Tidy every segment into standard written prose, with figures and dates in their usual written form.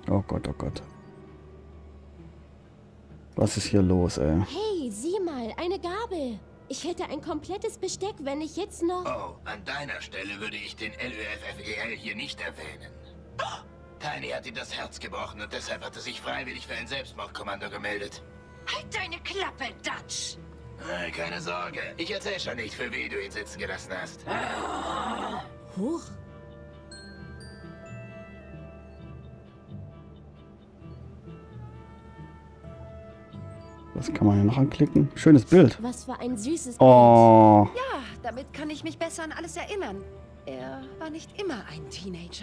Oh Gott, oh Gott. Was ist hier los, ey? Hey, sieh mal, eine Gabel. Ich hätte ein komplettes Besteck, wenn ich jetzt noch... Oh, an deiner Stelle würde ich den LÖFFEL hier nicht erwähnen. Tiny hat ihm das Herz gebrochen und deshalb hat er sich freiwillig für ein Selbstmordkommando gemeldet. Halt deine Klappe, Dutch! Keine Sorge, ich erzähl schon nicht, für wie du ihn sitzen gelassen hast. Huch. Was kann man hier noch anklicken? Schönes Bild. Was für ein süßes Oh. Ja, damit kann ich mich besser an alles erinnern. Er war nicht immer ein Teenager.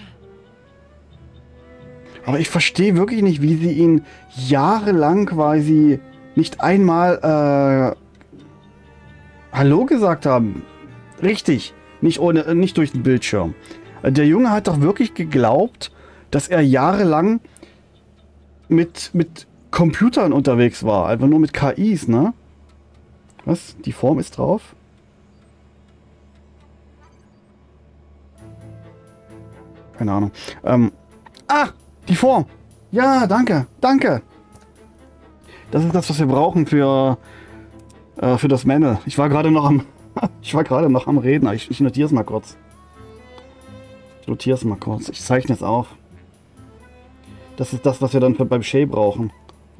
Aber ich verstehe wirklich nicht, wie sie ihn jahrelang quasi nicht einmal Hallo gesagt haben. Richtig. Nicht durch den Bildschirm. Der Junge hat doch wirklich geglaubt, dass er jahrelang mit Computern unterwegs war. Einfach nur mit KIs, ne? Was? Die Form ist drauf? Keine Ahnung. Die Form. Ja, danke. Danke. Das ist das, was wir brauchen für das Männle. Ich war gerade noch am Reden. Ich notiere es mal kurz. Ich zeichne es auf. Das ist das, was wir dann beim Shay brauchen.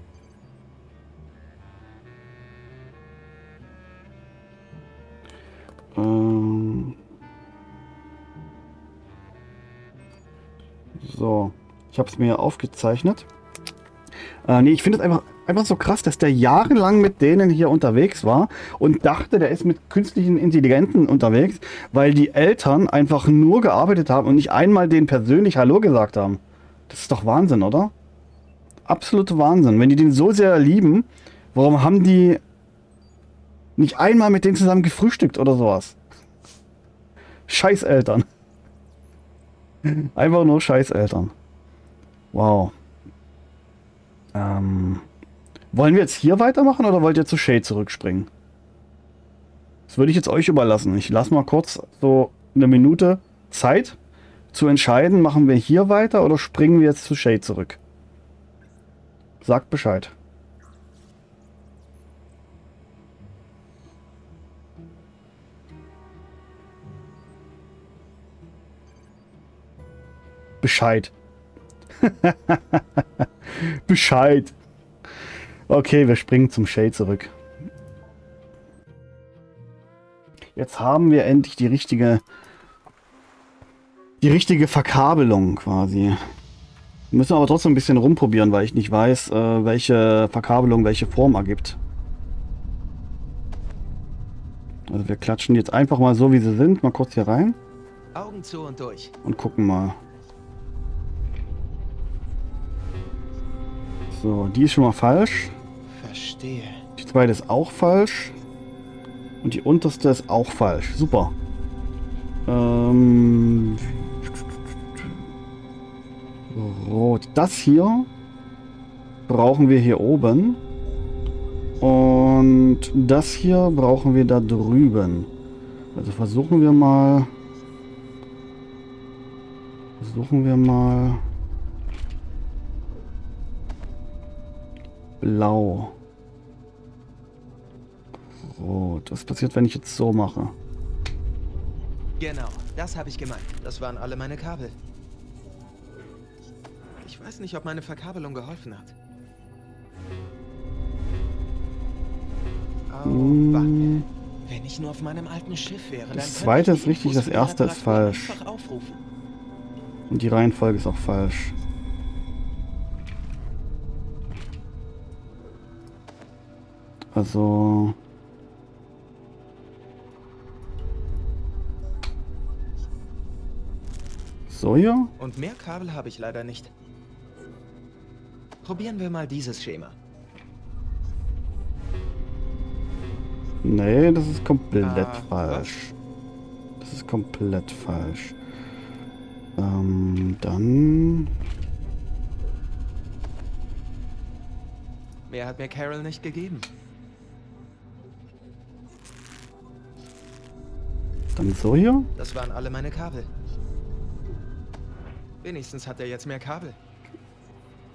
So. Ich habe es mir aufgezeichnet. Nee, ich finde es einfach so krass, dass der jahrelang mit denen hier unterwegs war und dachte, der ist mit künstlichen Intelligenten unterwegs, weil die Eltern einfach nur gearbeitet haben und nicht einmal denen persönlich Hallo gesagt haben. Das ist doch Wahnsinn, oder? Absolute Wahnsinn. Wenn die den so sehr lieben, warum haben die nicht einmal mit denen zusammen gefrühstückt oder sowas? Scheißeltern. Einfach nur Scheißeltern. Wow. Wollen wir jetzt hier weitermachen oder wollt ihr zu Shay zurückspringen? Das würde ich jetzt euch überlassen. Ich lasse mal kurz so eine Minute Zeit zu entscheiden, machen wir hier weiter oder springen wir jetzt zu Shay zurück? Sagt Bescheid. Bescheid. Bescheid. Okay, wir springen zum Shay zurück. Jetzt haben wir endlich die richtige Verkabelung quasi. Wir müssen aber trotzdem ein bisschen rumprobieren, weil ich nicht weiß, welche Verkabelung welche Form ergibt. Also wir klatschen jetzt einfach mal so, wie sie sind, mal kurz hier rein. Augen zu und durch. Und gucken mal. So, die ist schon mal falsch. Verstehe. Die zweite ist auch falsch. Und die unterste ist auch falsch. Super. Rot. Das hier brauchen wir hier oben. Und das hier brauchen wir da drüben. Also versuchen wir mal... Blau. Rot. Was passiert, wenn ich jetzt so mache? Genau, das habe ich gemeint. Das waren alle meine Kabel. Ich weiß nicht, ob meine Verkabelung geholfen hat. Oh, Mann. Wenn ich nur auf meinem alten Schiff wäre, dann das zweite ist richtig, das erste ist falsch. Und die Reihenfolge ist auch falsch. Also... So hier? Und mehr Kabel habe ich leider nicht. Probieren wir mal dieses Schema. Nee, das ist komplett falsch. Das ist komplett falsch. Dann... Mehr hat mir Carol nicht gegeben. Dann so hier? Das waren alle meine Kabel. Wenigstens hat er jetzt mehr Kabel.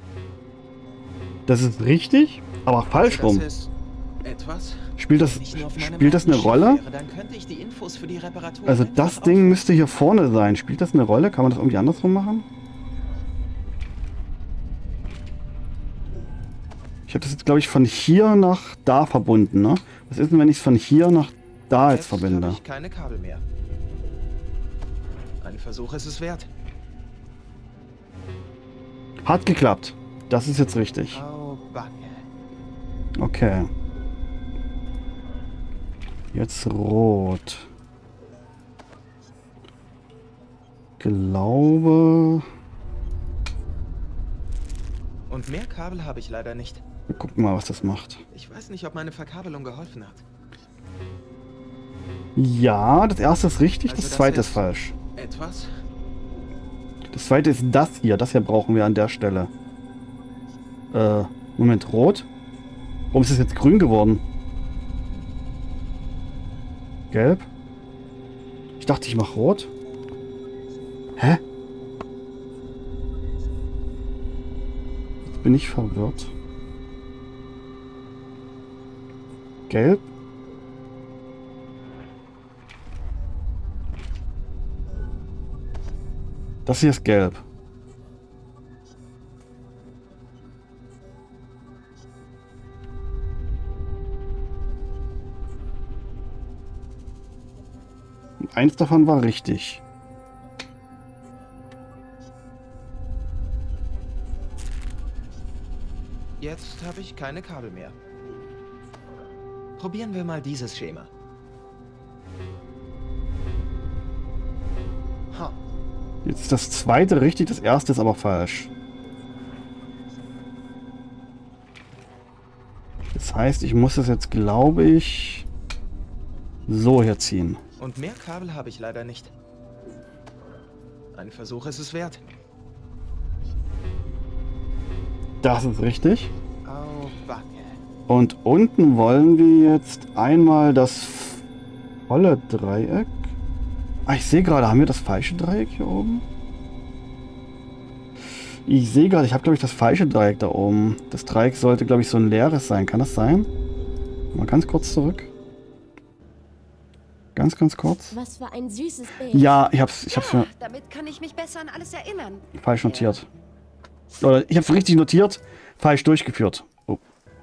Das ist richtig, aber falsch rum. Das ist etwas. Spielt das eine Rolle? Dann könnte ich die Infos für die Reparatur Also einfach das Ding müsste hier vorne sein. Spielt das eine Rolle? Kann man das irgendwie andersrum machen? Ich habe das jetzt, glaube ich, von hier nach da verbunden, ne? Was ist denn, wenn ich es von hier nach da jetzt verbinde? Habe ich keine Kabel mehr. Ein Versuch ist es wert. Hat geklappt. Das ist jetzt richtig. Au Backe. Okay. Jetzt rot. Glaube... Und mehr Kabel habe ich leider nicht. Wir gucken mal, was das macht. Ich weiß nicht, ob meine Verkabelung geholfen hat. Ja, das erste ist richtig, Also das zweite ist ist falsch. Etwas? Das zweite ist das hier. Das hier brauchen wir an der Stelle. Moment, rot? Warum ist das jetzt grün geworden? Gelb? Ich dachte, ich mache rot. Hä? Jetzt bin ich verwirrt. Gelb? Das hier ist gelb. Und eins davon war richtig. Jetzt habe ich keine Kabel mehr. Probieren wir mal dieses Schema. Ha. Jetzt ist das zweite richtig, das erste ist aber falsch. Das heißt, ich muss das jetzt, glaube ich, so hier ziehen. Und mehr Kabel habe ich leider nicht. Ein Versuch ist es wert. Das ist richtig. Au Backe. Und unten wollen wir jetzt einmal das volle Dreieck. Ah, ich sehe gerade, haben wir das falsche Dreieck hier oben? Ich sehe gerade, ich habe, glaube ich, das falsche Dreieck da oben. Das Dreieck sollte, glaube ich, so ein leeres sein. Kann das sein? Mal ganz kurz zurück. Ganz kurz. Was für ein süßes Bild. Ja, ich hab's mir Damit kann ich mich besser an alles erinnern. falsch notiert. Oder ich habe es richtig notiert, falsch durchgeführt. Oh.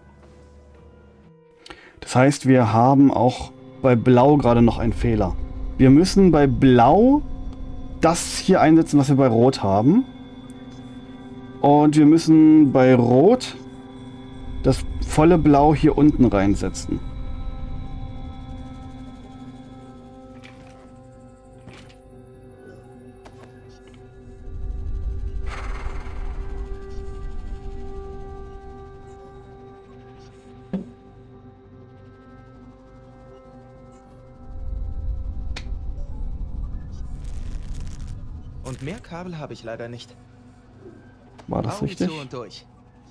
Das heißt, wir haben auch bei Blau gerade noch einen Fehler. Wir müssen bei Blau das hier einsetzen, was wir bei Rot haben. Und wir müssen bei Rot das volle Blau hier unten reinsetzen. Und mehr Kabel habe ich leider nicht. War das Augen richtig? zu und durch.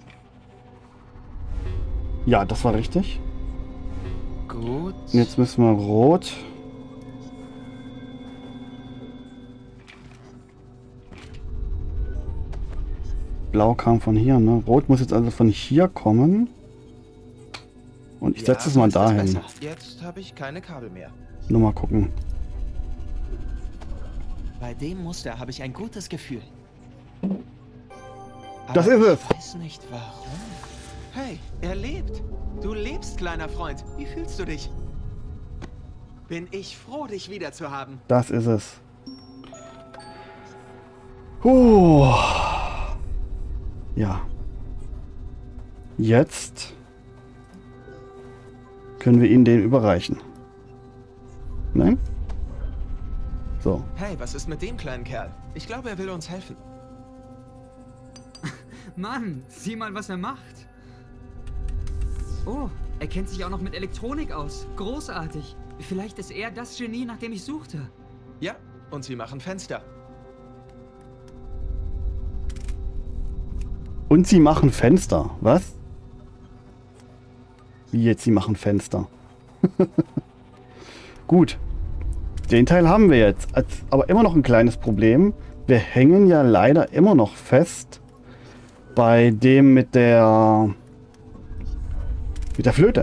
Ja, das war richtig. Gut. Und jetzt müssen wir Rot. Blau kam von hier, ne? Rot muss jetzt also von hier kommen. Und ich setze es so mal ist das dahin. besser. Jetzt habe ich keine Kabel mehr. Nur mal gucken. Bei dem Muster habe ich ein gutes Gefühl. Das Aber ist es. Ich weiß nicht warum. Hey, er lebt. Du lebst, kleiner Freund. Wie fühlst du dich? Bin ich froh, dich wieder zu haben. Das ist es. Ja. Jetzt können wir Ihnen den überreichen. Nein? So. Hey, was ist mit dem kleinen Kerl? Ich glaube, er will uns helfen. Mann, sieh mal, was er macht. Oh, er kennt sich auch noch mit Elektronik aus. Großartig. Vielleicht ist er das Genie, nach dem ich suchte. Ja, und sie machen Fenster. Und sie machen Fenster. Was? Wie jetzt, sie machen Fenster? Gut. Den Teil haben wir jetzt. Aber immer noch ein kleines Problem. Wir hängen ja leider immer noch fest bei dem mit der Flöte.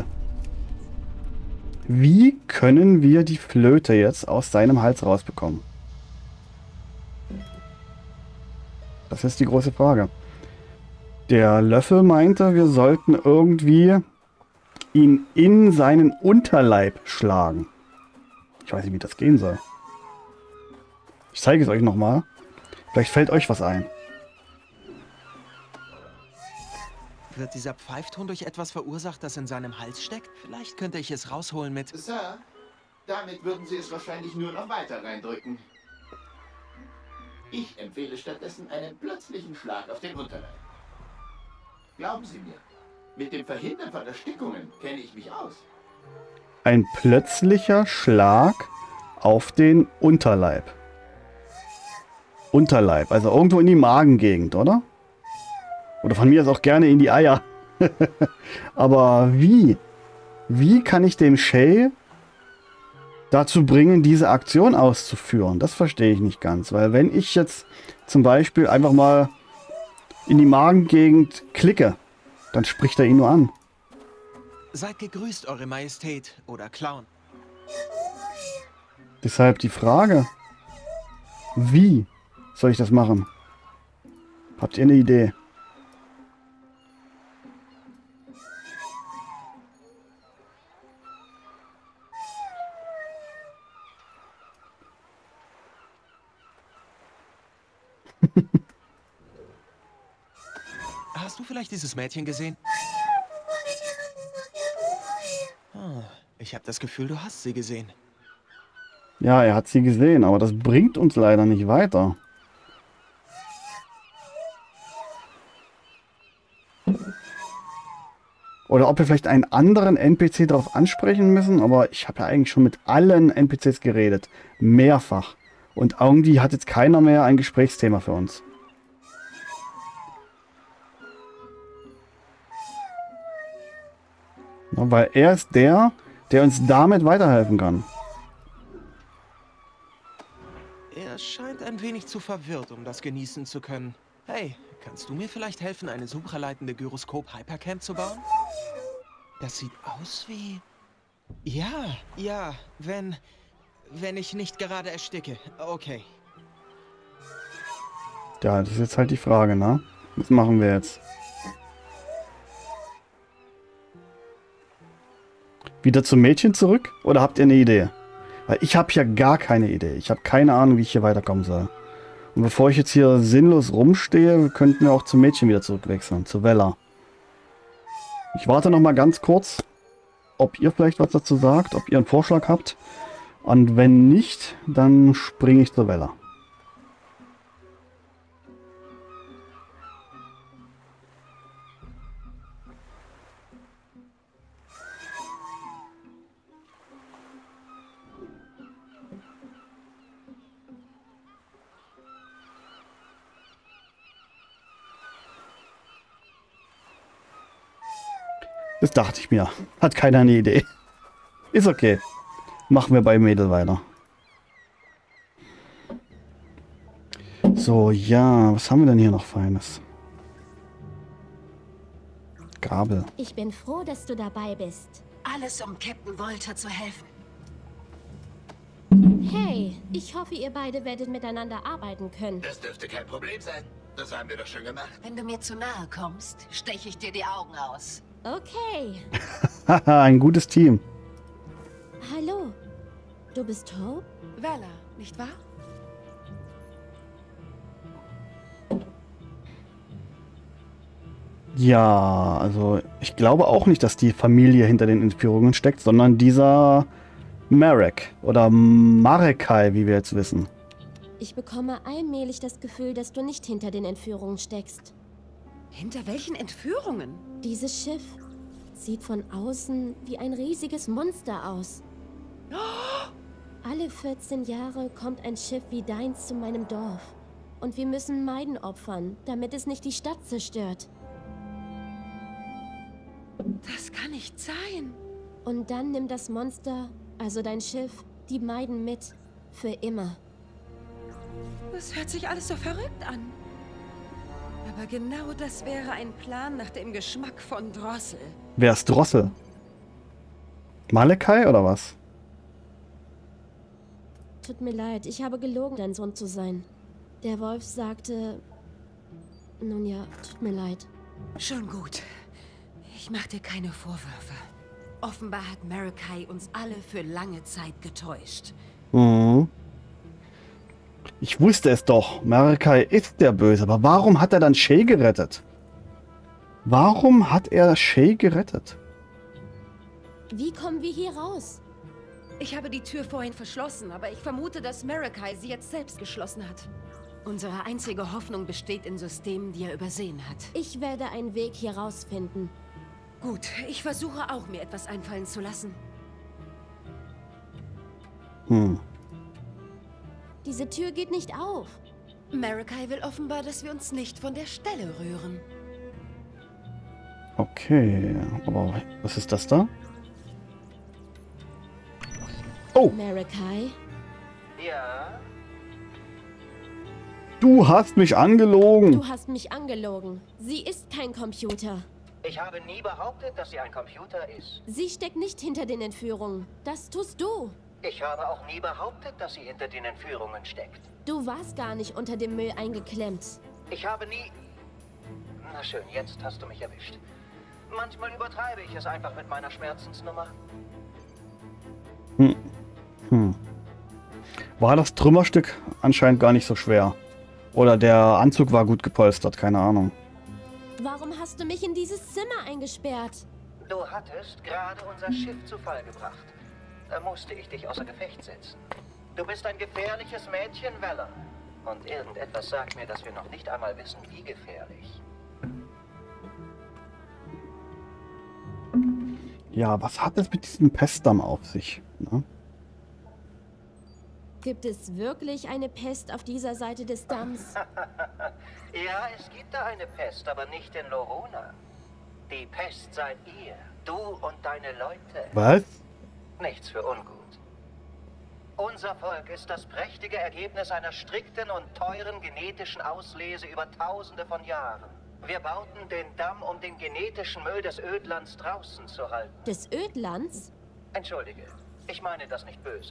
Wie können wir die Flöte jetzt aus seinem Hals rausbekommen? Das ist die große Frage. Der Löffel meinte, wir sollten irgendwie ihn in seinen Unterleib schlagen. Ich weiß nicht, wie das gehen soll. Ich zeige es euch nochmal. Vielleicht fällt euch was ein. Wird dieser Pfeifton durch etwas verursacht, das in seinem Hals steckt? Vielleicht könnte ich es rausholen mit... Sir, damit würden Sie es wahrscheinlich nur noch weiter reindrücken. Ich empfehle stattdessen einen plötzlichen Schlag auf den Unterleib. Glauben Sie mir, mit dem Verhindern von Erstickungen kenne ich mich aus. Ein plötzlicher Schlag auf den Unterleib. Unterleib, also irgendwo in die Magengegend, oder? Oder von mir ist auch gerne in die Eier. Aber wie? Wie kann ich den Shay dazu bringen, diese Aktion auszuführen? Das verstehe ich nicht ganz. Weil wenn ich jetzt zum Beispiel einfach mal in die Magengegend klicke, dann spricht er ihn nur an. Seid gegrüßt, Eure Majestät oder Clown. Deshalb die Frage, wie soll ich das machen? Habt ihr eine Idee? Hast du vielleicht dieses Mädchen gesehen? Ich habe das Gefühl, du hast sie gesehen. Ja, er hat sie gesehen, aber das bringt uns leider nicht weiter. Oder ob wir vielleicht einen anderen NPC darauf ansprechen müssen, aber ich habe ja eigentlich schon mit allen NPCs geredet. Mehrfach. Und irgendwie hat jetzt keiner mehr ein Gesprächsthema für uns. Ja, weil er ist der uns damit weiterhelfen kann. Er scheint ein wenig zu verwirrt, um das genießen zu können. Hey, kannst du mir vielleicht helfen, eine supraleitende Gyroskop-Hypercam zu bauen? Das sieht aus wie... Ja, wenn ich nicht gerade ersticke. Okay. Ja, das ist jetzt halt die Frage, ne? Was machen wir jetzt? Wieder zum Mädchen zurück? Oder habt ihr eine Idee? Weil ich habe hier gar keine Idee. Ich habe keine Ahnung, wie ich hier weiterkommen soll. Und bevor ich jetzt hier sinnlos rumstehe, könnten wir auch zum Mädchen wieder zurückwechseln. Zu Vella. Ich warte noch mal ganz kurz, ob ihr vielleicht was dazu sagt, ob ihr einen Vorschlag habt. Und wenn nicht, dann springe ich zur Vella. Das dachte ich mir. Hat keiner eine Idee. Ist okay. Machen wir bei Mädel weiter. So, ja. Was haben wir denn hier noch Feines? Gabel. Ich bin froh, dass du dabei bist. Alles, um Captain Volter zu helfen. Hey, ich hoffe, ihr beide werdet miteinander arbeiten können. Das dürfte kein Problem sein. Das haben wir doch schon gemacht. Wenn du mir zu nahe kommst, steche ich dir die Augen aus. Okay. Haha, ein gutes Team. Hallo. Du bist Hope? Vella, nicht wahr? Ja, also ich glaube auch nicht, dass die Familie hinter den Entführungen steckt, sondern dieser Marek oder Marekai, wie wir jetzt wissen. Ich bekomme allmählich das Gefühl, dass du nicht hinter den Entführungen steckst. Hinter welchen Entführungen? Dieses Schiff sieht von außen wie ein riesiges Monster aus. Alle 14 Jahre kommt ein Schiff wie deins zu meinem Dorf. Und wir müssen Maiden opfern, damit es nicht die Stadt zerstört. Das kann nicht sein. Und dann nimmt das Monster, also dein Schiff, die Maiden mit. Für immer. Das hört sich alles so verrückt an. Aber genau das wäre ein Plan nach dem Geschmack von Drossel. Wer ist Drossel? Malachi oder was? Tut mir leid, ich habe gelogen, dein Sohn zu sein. Der Wolf sagte... Nun ja, tut mir leid. Schon gut. Ich mache dir keine Vorwürfe. Offenbar hat Marakai uns alle für lange Zeit getäuscht. Mhm. Ich wusste es doch. Marakai ist der Böse. Aber warum hat er dann Shay gerettet? Warum hat er Shay gerettet? Wie kommen wir hier raus? Ich habe die Tür vorhin verschlossen, aber ich vermute, dass Marakai sie jetzt selbst geschlossen hat. Unsere einzige Hoffnung besteht in Systemen, die er übersehen hat. Ich werde einen Weg hier rausfinden. Gut, ich versuche auch, mir etwas einfallen zu lassen. Diese Tür geht nicht auf. Marakai will offenbar, dass wir uns nicht von der Stelle rühren. Okay, aber was ist das da? Oh, Marakai? Ja? du hast mich angelogen. Du hast mich angelogen. Sie ist kein Computer. Ich habe nie behauptet, dass sie ein Computer ist. Sie steckt nicht hinter den Entführungen. Das tust du. Ich habe auch nie behauptet, dass sie hinter den Entführungen steckt. Du warst gar nicht unter dem Müll eingeklemmt. Ich habe nie... Na schön, jetzt hast du mich erwischt. Manchmal übertreibe ich es einfach mit meiner Schmerzensnummer. War das Trümmerstück anscheinend gar nicht so schwer. Oder der Anzug war gut gepolstert, keine Ahnung. Warum hast du mich in dieses Zimmer eingesperrt? Du hattest gerade unser Schiff zu Fall gebracht. Da musste ich dich außer Gefecht setzen. Du bist ein gefährliches Mädchen, Weller. Und irgendetwas sagt mir, dass wir noch nicht einmal wissen, wie gefährlich. Ja, was hat es mit diesem Pestdamm auf sich? Ne? Gibt es wirklich eine Pest auf dieser Seite des Damms? Ja, es gibt da eine Pest, aber nicht in Loruna. Die Pest seid ihr, du und deine Leute. Was? Nichts für ungut. Unser Volk ist das prächtige Ergebnis einer strikten und teuren genetischen Auslese über Tausende von Jahren. Wir bauten den Damm, um den genetischen Müll des Ödlands draußen zu halten. Des Ödlands? Entschuldige, ich meine das nicht böse.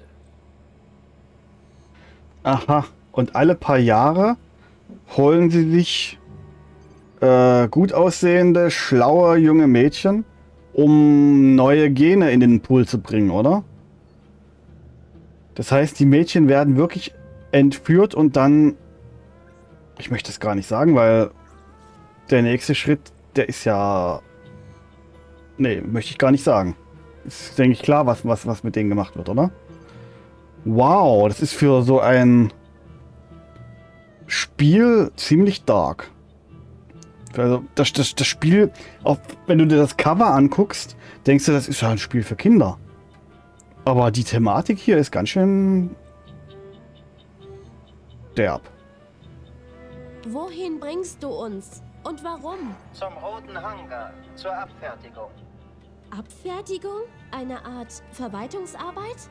Aha. Und alle paar Jahre holen sie sich gut aussehende, schlaue junge Mädchen, um neue Gene in den Pool zu bringen, oder? Das heißt, die Mädchen werden wirklich entführt und dann... Ich möchte es gar nicht sagen, weil der nächste Schritt, der ist ja... Nee, möchte ich gar nicht sagen. Ist, denke ich, klar, was mit denen gemacht wird, oder? Wow, das ist für so ein Spiel ziemlich dark. Also das Spiel, auch wenn du dir das Cover anguckst, denkst du, das ist ja ein Spiel für Kinder. Aber die Thematik hier ist ganz schön derb. Wohin bringst du uns? Und warum? Zum Roten Hangar, zur Abfertigung. Abfertigung? Eine Art Verwaltungsarbeit?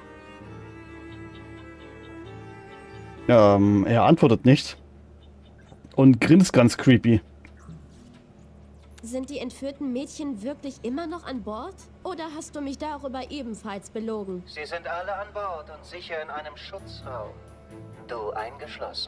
Er antwortet nicht. Und grinst ganz creepy. Sind die entführten Mädchen wirklich immer noch an Bord? Oder hast du mich darüber ebenfalls belogen? Sie sind alle an Bord und sicher in einem Schutzraum. Du eingeschlossen.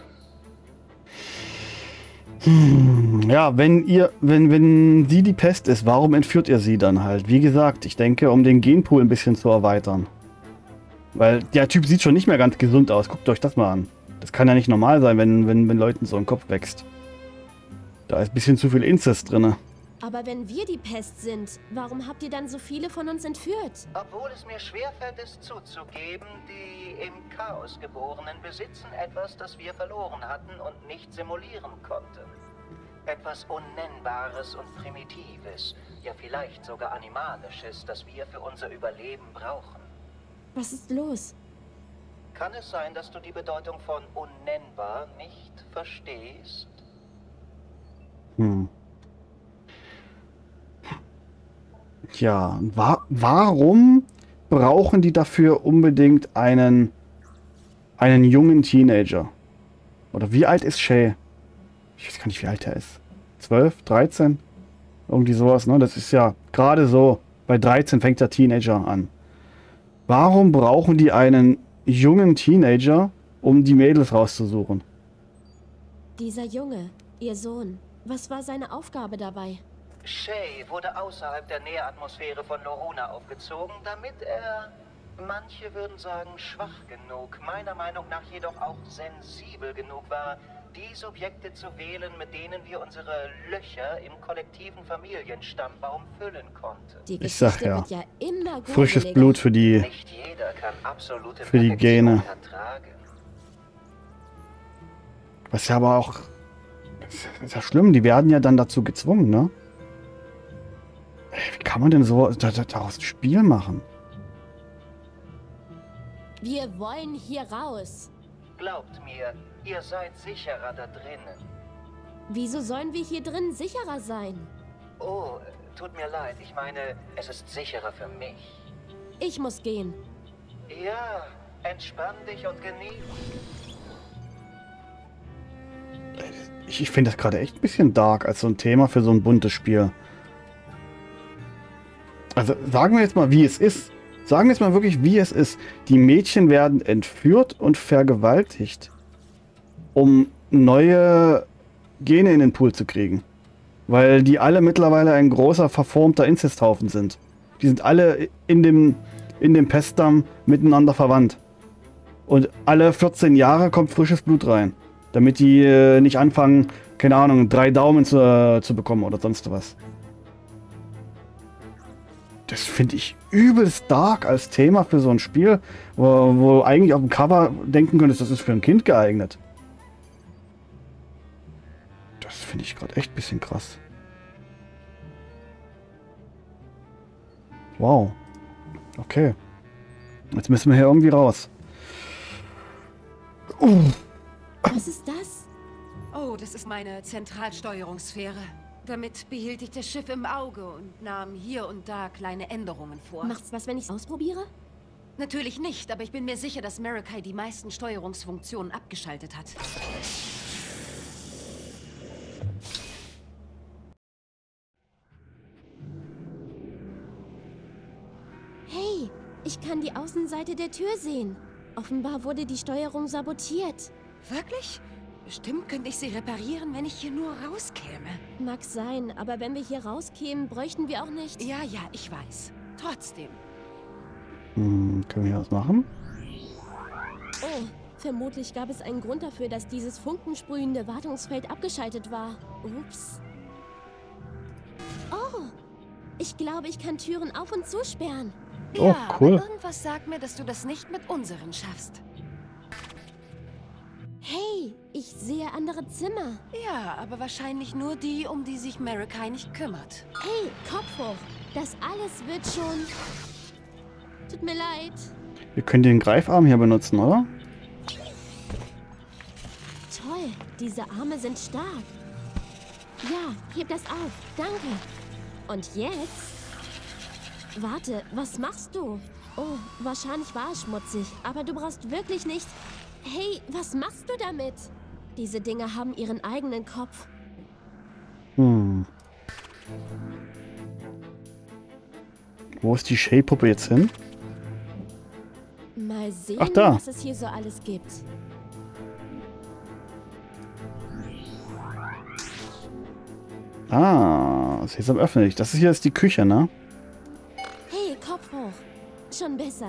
Ja, wenn sie die Pest ist, warum entführt ihr sie dann halt? Wie gesagt, ich denke, um den Genpool ein bisschen zu erweitern. Weil der Typ sieht schon nicht mehr ganz gesund aus. Guckt euch das mal an. Das kann ja nicht normal sein, wenn Leuten so ein Kopf wächst. Da ist ein bisschen zu viel Inzest drin. Aber wenn wir die Pest sind, warum habt ihr dann so viele von uns entführt? Obwohl es mir schwerfällt, es zuzugeben, die im Chaos Geborenen besitzen etwas, das wir verloren hatten und nicht simulieren konnten. Etwas Unnennbares und Primitives, ja vielleicht sogar Animalisches, das wir für unser Überleben brauchen. Was ist los? Kann es sein, dass du die Bedeutung von unnennbar nicht verstehst? Tja, warum brauchen die dafür unbedingt einen jungen Teenager? Oder wie alt ist Shay? Ich weiß gar nicht, wie alt er ist. 12, 13. Irgendwie sowas, ne? Das ist ja gerade so, bei 13 fängt der Teenager an. Warum brauchen die einen jungen Teenager, um die Mädels rauszusuchen? Dieser Junge, ihr Sohn, was war seine Aufgabe dabei? Shay wurde außerhalb der Nähatmosphäre von Loruna aufgezogen, damit er, manche würden sagen, schwach genug, meiner Meinung nach jedoch auch sensibel genug war, die Subjekte zu wählen, mit denen wir unsere Löcher im kollektiven Familienstammbaum füllen konnten. Die Ich sag Geschichte ja, wird ja immer frisches gruseliger. Blut für die, Nicht jeder kann absolute für die Perfektion Gene. ertragen. Was ja aber auch, das ist ja schlimm, die werden ja dann dazu gezwungen, ne? Ey, wie kann man denn so daraus ein Spiel machen? Wir wollen hier raus. Glaubt mir, ihr seid sicherer da drinnen. Wieso sollen wir hier drin sicherer sein? Oh, tut mir leid, ich meine, es ist sicherer für mich. Ich muss gehen. Ja, entspann dich und genieß. Ich finde das gerade echt ein bisschen dark als so ein Thema für so ein buntes Spiel. Also sagen wir jetzt mal, wie es ist. Sagen wir jetzt mal wirklich, wie es ist. Die Mädchen werden entführt und vergewaltigt, um neue Gene in den Pool zu kriegen. Weil die alle mittlerweile ein großer, verformter Inzesthaufen sind. Die sind alle in dem Pestdamm miteinander verwandt. Und alle 14 Jahre kommt frisches Blut rein. Damit die nicht anfangen, keine Ahnung, 3 Daumen zu bekommen oder sonst was. Das finde ich übelst dark als Thema für so ein Spiel, wo eigentlich auf dem Cover denken könntest, das ist für ein Kind geeignet. Das finde ich gerade echt ein bisschen krass. Wow. Okay. Jetzt müssen wir hier irgendwie raus. Was ist das? Oh, das ist meine Zentralsteuerungssphäre. Damit behielt ich das Schiff im Auge und nahm hier und da kleine Änderungen vor. Macht's was, wenn ich's ausprobiere? Natürlich nicht, aber ich bin mir sicher, dass Marakai die meisten Steuerungsfunktionen abgeschaltet hat. Hey, ich kann die Außenseite der Tür sehen. Offenbar wurde die Steuerung sabotiert. Wirklich? Bestimmt könnte ich sie reparieren, wenn ich hier nur rauskäme. Mag sein, aber wenn wir hier rauskämen, bräuchten wir auch nicht... Ja, ja, ich weiß. Trotzdem. Können wir hier was machen? Oh, vermutlich gab es einen Grund dafür, dass dieses funkensprühende Wartungsfeld abgeschaltet war. Ups. Oh, ich glaube, ich kann Türen auf- und zusperren. Oh, Ja, cool. aber irgendwas sagt mir, dass du das nicht mit unseren schaffst. Hey, ich sehe andere Zimmer. Ja, aber wahrscheinlich nur die, um die sich Marakai nicht kümmert. Hey, Kopf hoch. Das alles wird schon... Tut mir leid. Wir können den Greifarm hier benutzen, oder? Toll, diese Arme sind stark. Ja, heb das auf. Danke. Und jetzt? Warte, was machst du? Oh, wahrscheinlich war es schmutzig, aber du brauchst wirklich nicht... Hey, was machst du damit? Diese Dinge haben ihren eigenen Kopf. Wo ist die Shay-Puppe jetzt hin? Mal sehen, Ach, da. was es hier so alles gibt. Ah, Sesam öffne dich. Das hier ist die Küche, ne? Hey, Kopf hoch. Schon besser.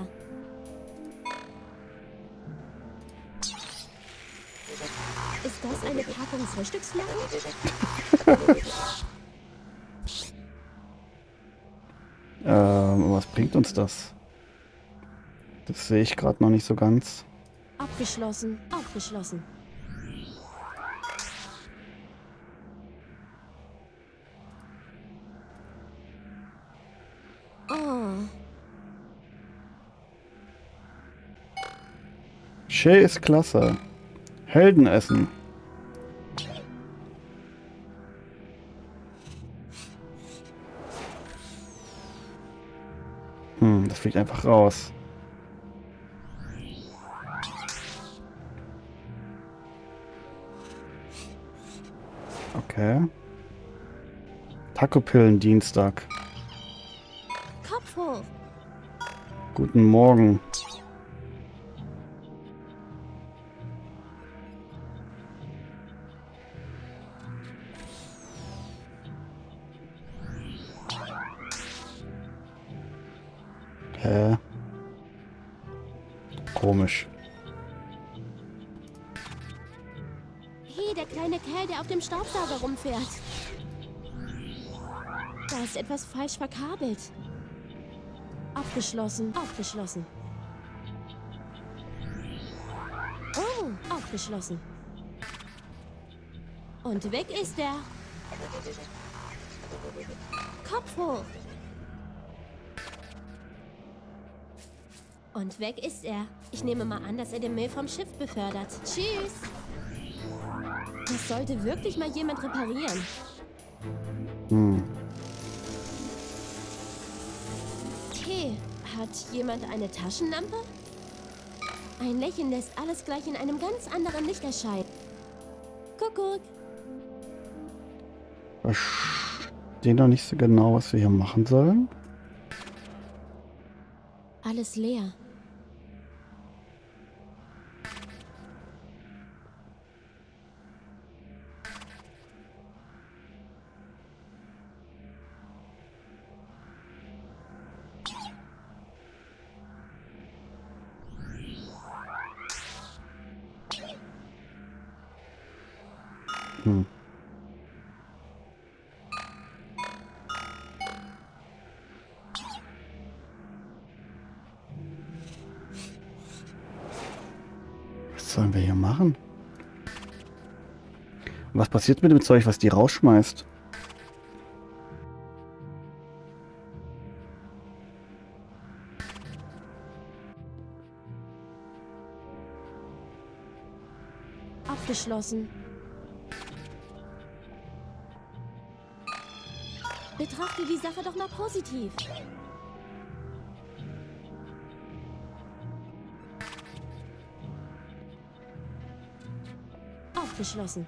Ist das eine Packung Frühstücksflocken? Was bringt uns das? Das sehe ich gerade noch nicht so ganz. Abgeschlossen, aufgeschlossen. Oh, Shay ist klasse. Heldenessen. Das fliegt einfach raus. Okay. Tacopillen-Dienstag. Kopf hoch. Guten Morgen. Hä? Komisch. Hey, der kleine Kerl, der auf dem Staubsauger rumfährt. Da ist etwas falsch verkabelt. Aufgeschlossen. Aufgeschlossen. Oh, aufgeschlossen. Und weg ist er. Kopf hoch. Und weg ist er. Ich nehme mal an, dass er den Müll vom Schiff befördert. Tschüss. Das sollte wirklich mal jemand reparieren. Hey, hat jemand eine Taschenlampe? Ein Lächeln lässt alles gleich in einem ganz anderen Licht erscheinen. Kuckuck. Verstehe noch nicht so genau, was wir hier machen sollen. Alles leer. Was sollen wir hier machen? Was passiert mit dem Zeug, was die rausschmeißt? Abgeschlossen. Betrachte die Sache doch mal positiv. Aufgeschlossen.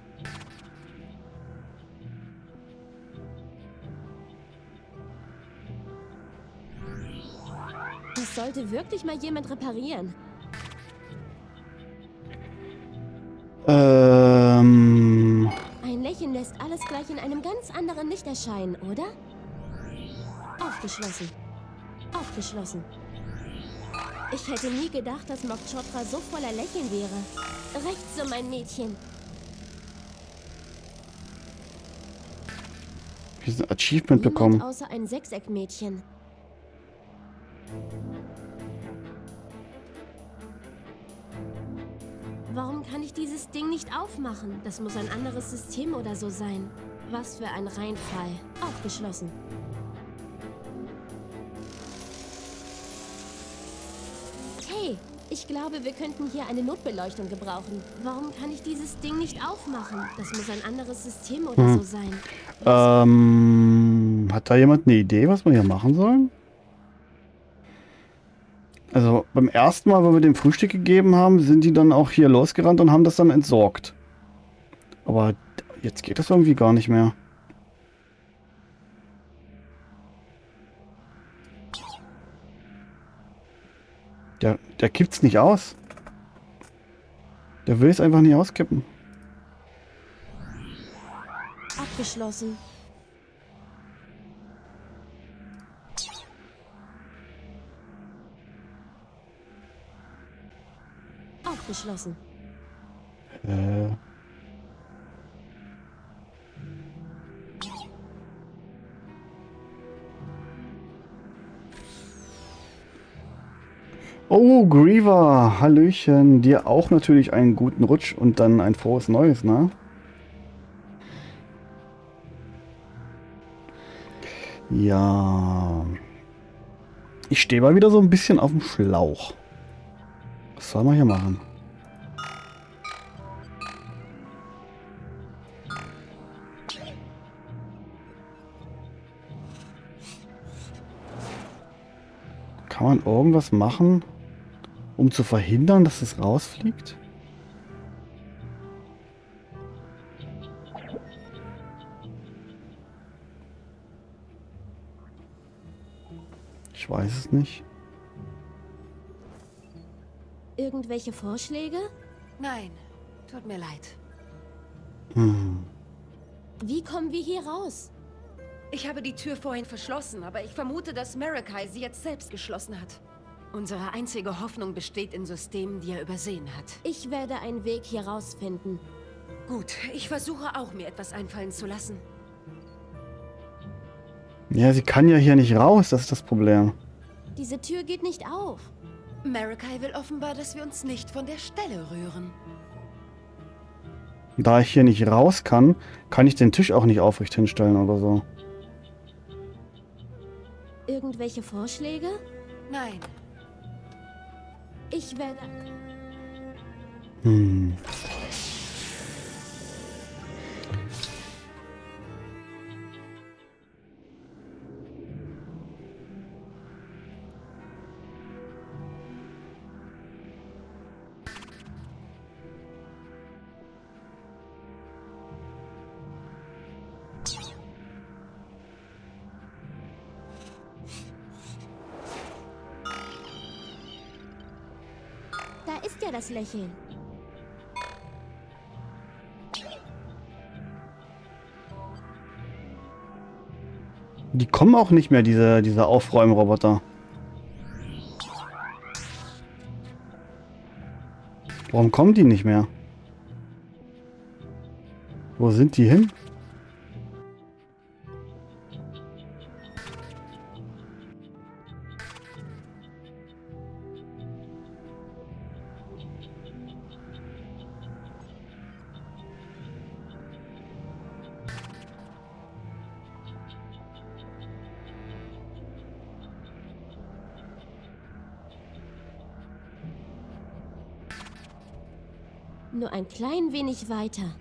Das sollte wirklich mal jemand reparieren. Ein Lächeln lässt alles gleich in einem ganz anderen Licht erscheinen, oder? Aufgeschlossen. Aufgeschlossen. Ich hätte nie gedacht, dass Mok Chotra so voller Lächeln wäre. Recht so, mein Mädchen. Wir haben ein Achievement Niemand bekommen. außer ein Sechseckmädchen. Warum kann ich dieses Ding nicht aufmachen? Das muss ein anderes System oder so sein. Was für ein Reinfall. Aufgeschlossen. Hey, ich glaube, wir könnten hier eine Notbeleuchtung gebrauchen. Warum kann ich dieses Ding nicht aufmachen? Das muss ein anderes System oder so sein. Hat da jemand eine Idee, was wir hier machen sollen? Also beim ersten Mal, wo wir dem Frühstück gegeben haben, sind die dann auch hier losgerannt und haben das dann entsorgt. Aber jetzt geht das irgendwie gar nicht mehr. Der kippt's nicht aus. Der will es einfach nicht auskippen. Abgeschlossen. Aufgeschlossen. Oh, Griever, hallöchen. Dir auch natürlich einen guten Rutsch und dann ein frohes Neues, ne? Ja. Ich stehe mal wieder so ein bisschen auf dem Schlauch. Was soll man hier machen? Kann man irgendwas machen, um zu verhindern, dass es rausfliegt? Ich weiß es nicht. Irgendwelche Vorschläge? Nein, tut mir leid. Wie kommen wir hier raus? Ich habe die Tür vorhin verschlossen, aber ich vermute, dass Marakai sie jetzt selbst geschlossen hat. Unsere einzige Hoffnung besteht in Systemen, die er übersehen hat. Ich werde einen Weg hier rausfinden. Gut, ich versuche auch, mir etwas einfallen zu lassen. Ja, sie kann ja hier nicht raus, das ist das Problem. Diese Tür geht nicht auf. Marakai will offenbar, dass wir uns nicht von der Stelle rühren. Da ich hier nicht raus kann, kann ich den Tisch auch nicht aufrecht hinstellen oder so. Irgendwelche Vorschläge? Nein. Ich werde... Da ist ja das Lächeln. Die kommen auch nicht mehr, diese Aufräumroboter. Warum kommen die nicht mehr? Wo sind die hin? Nur ein klein wenig weiter.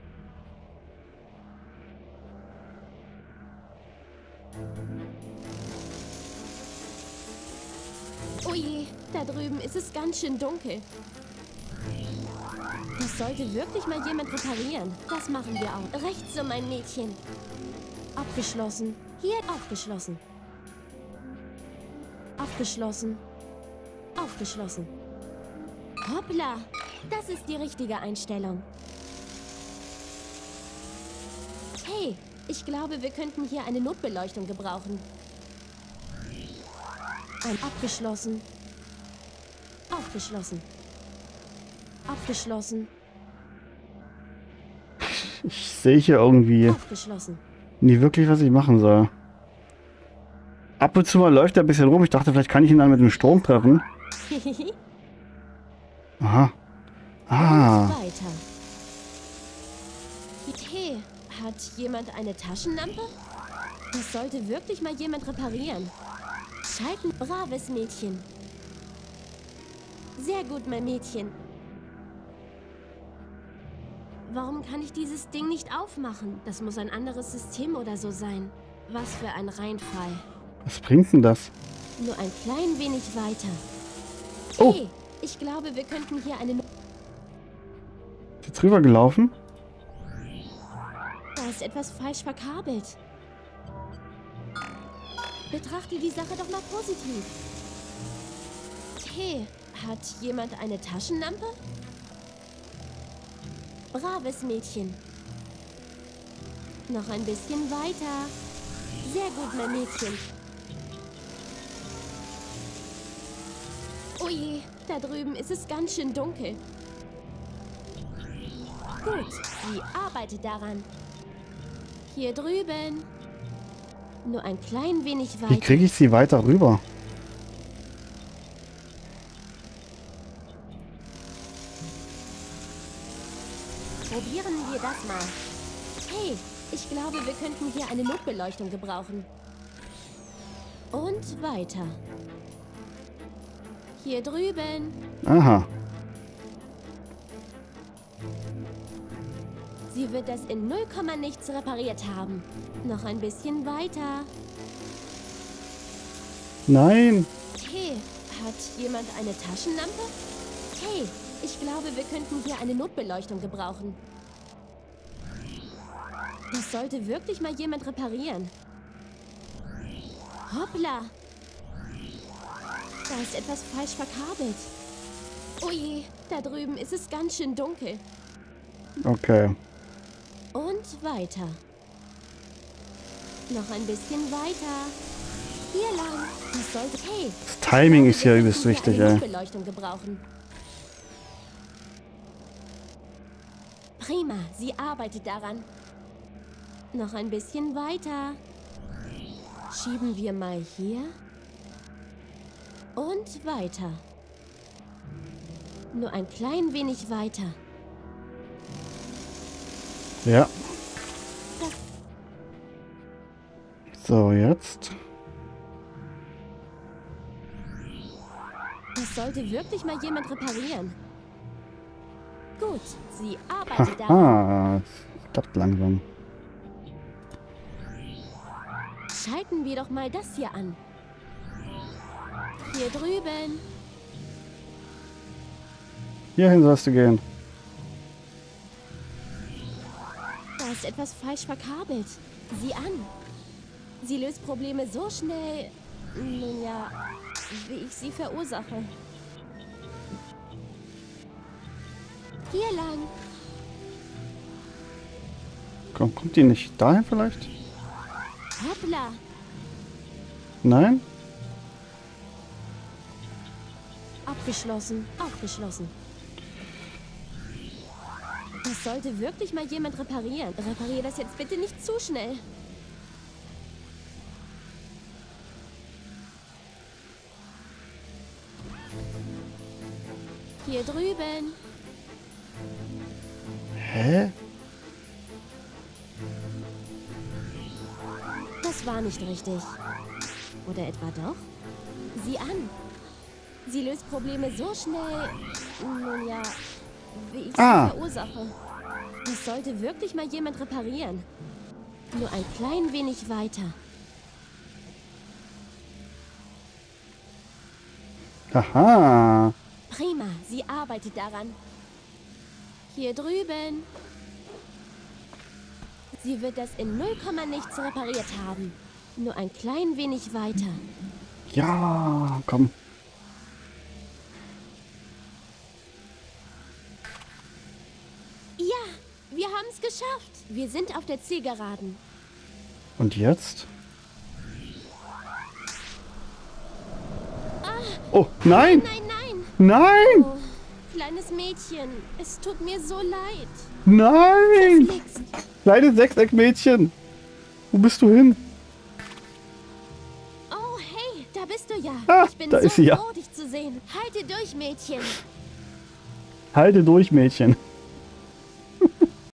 Oh je, da drüben ist es ganz schön dunkel. Das sollte wirklich mal jemand reparieren. Das machen wir auch. Rechts so, mein Mädchen. Abgeschlossen. Hier aufgeschlossen. Aufgeschlossen. Aufgeschlossen. Hoppla! Das ist die richtige Einstellung. Hey, ich glaube, wir könnten hier eine Notbeleuchtung gebrauchen. Abgeschlossen. Aufgeschlossen. Abgeschlossen. Ich sehe hier irgendwie Aufgeschlossen. nie wirklich, was ich machen soll. Ab und zu mal läuft er ein bisschen rum. Ich dachte, vielleicht kann ich ihn dann mit dem Strom treffen. Aha. Ah. Und weiter. Hey, hat jemand eine Taschenlampe? Das sollte wirklich mal jemand reparieren. Schalten, braves Mädchen. Sehr gut, mein Mädchen. Warum kann ich dieses Ding nicht aufmachen? Das muss ein anderes System oder so sein. Was für ein Reinfall. Was bringt denn das? Nur ein klein wenig weiter. Oh. Hey, ich glaube, wir könnten hier eine... Ist jetzt rüber gelaufen? Da ist etwas falsch verkabelt. Betrachte die Sache doch mal positiv. Hey, hat jemand eine Taschenlampe? Braves Mädchen. Noch ein bisschen weiter. Sehr gut, mein Mädchen. Oh je, da drüben ist es ganz schön dunkel. Gut, sie arbeitet daran. Hier drüben. Nur ein klein wenig Wie weiter. kriege ich sie weiter rüber? Probieren wir das mal. Hey, ich glaube, wir könnten hier eine Notbeleuchtung gebrauchen. Und weiter. Hier drüben. Aha. Sie wird das in 0, nichts repariert haben. Noch ein bisschen weiter. Nein. Hey, hat jemand eine Taschenlampe? Hey, ich glaube, wir könnten hier eine Notbeleuchtung gebrauchen. Das sollte wirklich mal jemand reparieren. Hoppla! Da ist etwas falsch verkabelt. Oh je, da drüben ist es ganz schön dunkel. Okay. Und weiter. Noch ein bisschen weiter. Hier lang. Das sollte... Hey! Das Timing ist ja übelst wichtig, ey. Beleuchtung gebrauchen. Prima, sie arbeitet daran. Noch ein bisschen weiter. Schieben wir mal hier. Und weiter. Nur ein klein wenig weiter. Ja. So, jetzt. Das sollte wirklich mal jemand reparieren. Gut, sie arbeitet daran. Haha, es klappt langsam. Schalten wir doch mal das hier an. Hier drüben. Hierhin sollst du gehen. Da ist etwas falsch verkabelt. Sieh an. Sie löst Probleme so schnell, nun ja, wie ich sie verursache. Hier lang. Komm, kommt die nicht dahin vielleicht? Hoppla. Nein? Abgeschlossen. Aufgeschlossen. Das sollte wirklich mal jemand reparieren. Reparier das jetzt bitte nicht zu schnell. Hier drüben. Hä? Das war nicht richtig. Oder etwa doch? Sieh an. Sie löst Probleme so schnell, nun ja, wie ich sie verursache. Das sollte wirklich mal jemand reparieren. Nur ein klein wenig weiter. Aha. Prima, sie arbeitet daran. Hier drüben. Sie wird das in 0, nichts repariert haben. Nur ein klein wenig weiter. Ja, komm. Ja, wir haben es geschafft. Wir sind auf der Zielgeraden. Und jetzt? Oh, nein! Nein, nein! Nein! Oh, kleines Mädchen, es tut mir so leid. Nein! Verflixt. Kleines Sechseckmädchen! Wo bist du hin? Oh, hey, da bist du ja. Ah, Ich bin da so ist sie ja. froh, dich zu sehen. Halte durch, Mädchen. Halte durch, Mädchen.